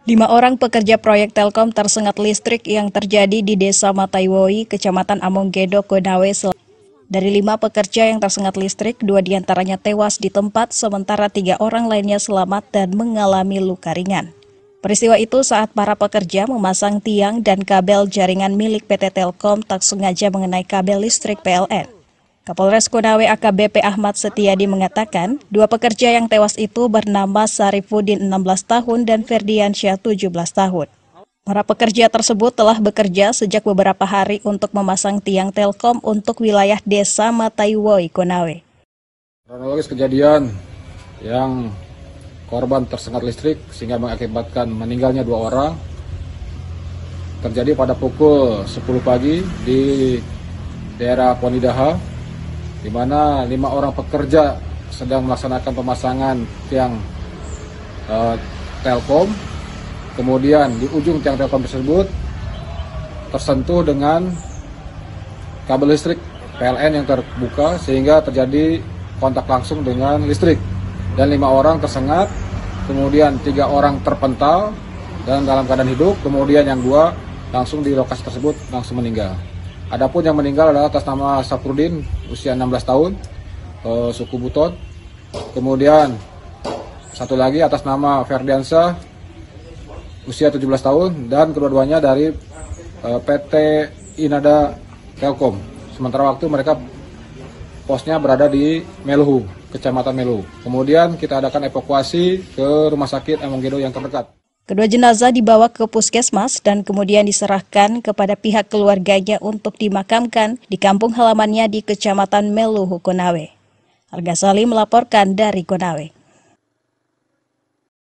5 orang pekerja proyek Telkom tersengat listrik yang terjadi di Desa Mataiwoi, Kecamatan Amonggedo, Konawe. Dari 5 pekerja yang tersengat listrik, 2 diantaranya tewas di tempat, sementara 3 orang lainnya selamat dan mengalami luka ringan. Peristiwa itu saat para pekerja memasang tiang dan kabel jaringan milik PT Telkom tak sengaja mengenai kabel listrik PLN. Kapolres Konawe AKBP Ahmad Setiadi mengatakan, 2 pekerja yang tewas itu bernama Sarifudin 16 tahun dan Ferdiansyah 17 tahun. Para pekerja tersebut telah bekerja sejak beberapa hari untuk memasang tiang Telkom untuk wilayah Desa Mataiwoi, Konawe. Kronologis kejadian yang korban tersengat listrik sehingga mengakibatkan meninggalnya 2 orang terjadi pada pukul 10 pagi di daerah Ponidaha, di mana 5 orang pekerja sedang melaksanakan pemasangan tiang Telkom. Kemudian di ujung tiang Telkom tersebut tersentuh dengan kabel listrik PLN yang terbuka sehingga terjadi kontak langsung dengan listrik. Dan 5 orang tersengat, kemudian 3 orang terpental dan dalam keadaan hidup, kemudian yang 2 langsung di lokasi tersebut langsung meninggal. Adapun yang meninggal adalah atas nama Saprudin, usia 16 tahun, suku Buton. Kemudian satu lagi atas nama Ferdiansyah, usia 17 tahun, dan kedua-duanya dari PT Inada Telkom. Sementara waktu mereka posnya berada di Meluhu, Kecamatan Meluhu. Kemudian kita adakan evakuasi ke Rumah Sakit Amonggedo yang terdekat. Kedua jenazah dibawa ke puskesmas dan kemudian diserahkan kepada pihak keluarganya untuk dimakamkan di kampung halamannya di Kecamatan Meluhu, Konawe. Arga Salim melaporkan dari Konawe.